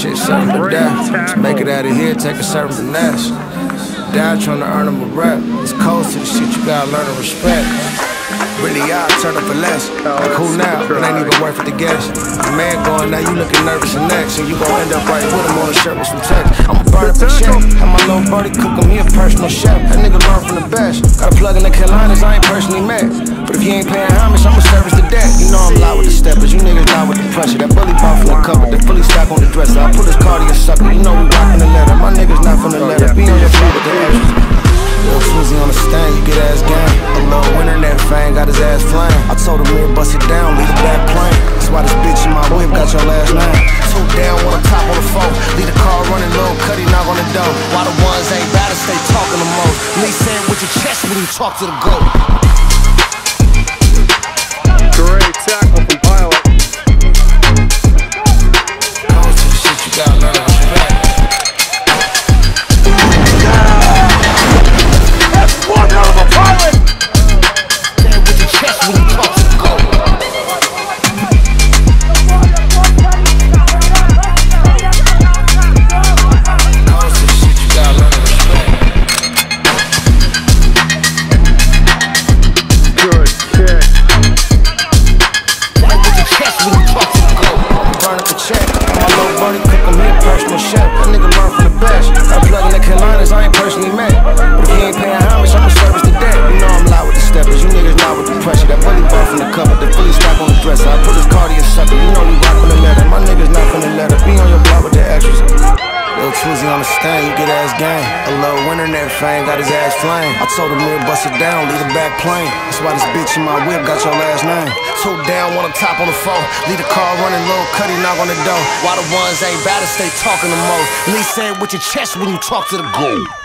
shit certain to death. To make it out of here, take a certain finesse. Down trying to earn them a rep. It's cold to the shit, you gotta learn to respect. Really, I turn up for less. Like who now? It ain't even worth it to guess. A man going now, you looking nervous and next, and you gon' end up right with him on a shirt with some text. I'ma burn up a check. Have my little birdie cook him, he a personal chef. That nigga learn from the best. Got a plug in the Carolinas, I ain't personally met. But if you ain't paying homage, I'ma service the debt. You know I'm loud with the steppers, you niggas loud with the pressure. That bully ball from the cupboard, the fully stock on the dresser. I put his cardio sucker, you know we rockin' the letter. My niggas not finna let it be on your block with the extras. Little Twizzy on the stand, you get ass gang. A little winner in that fang, got his ass flame. I told him we'll bust it down, leave the back plane. That's why this bitch in my whip got your last name. Two down, one on top on the phone. Leave the car running, little cutty knock on the door. Why the ones ain't bad to stay talking the most? Lee say it with your chest when you talk to the goat. Great tackle from Pilot. Comes to the shit you gotta learn to respect. One hell of a Pilot! Say it with your chest when you talk to the goat. Comes to the shit you gotta learn to respect. Good kick. Say it with your chest when you talk to the goat. Burn up the check. My little buddy cook him, he a personal chef. That nigga learn from the best. Got a plug in the Carolinas, I ain't personally met. But if he ain't paying homage, I'ma service the debt. You know I'm loud with the steppers, you niggas loud with the pressure. That bully ball from the cupboard, the fully stock on the dresser. I put his cardio sucker, you know we rockin' the letter. My niggas not finna let it be on your block with the extras. Little Twizzy on the stand, you get ass gang. A little winner in that fang, got his ass flame. I told him we'll bust it down, leave the back plane. That's why this bitch in my whip got your last name. Two down, one on top on the phone. Leave the car running, little cutty knock on the door. Why the ones ain't bad to stay talking the most? Lee say it with your chest when you talk to the goat.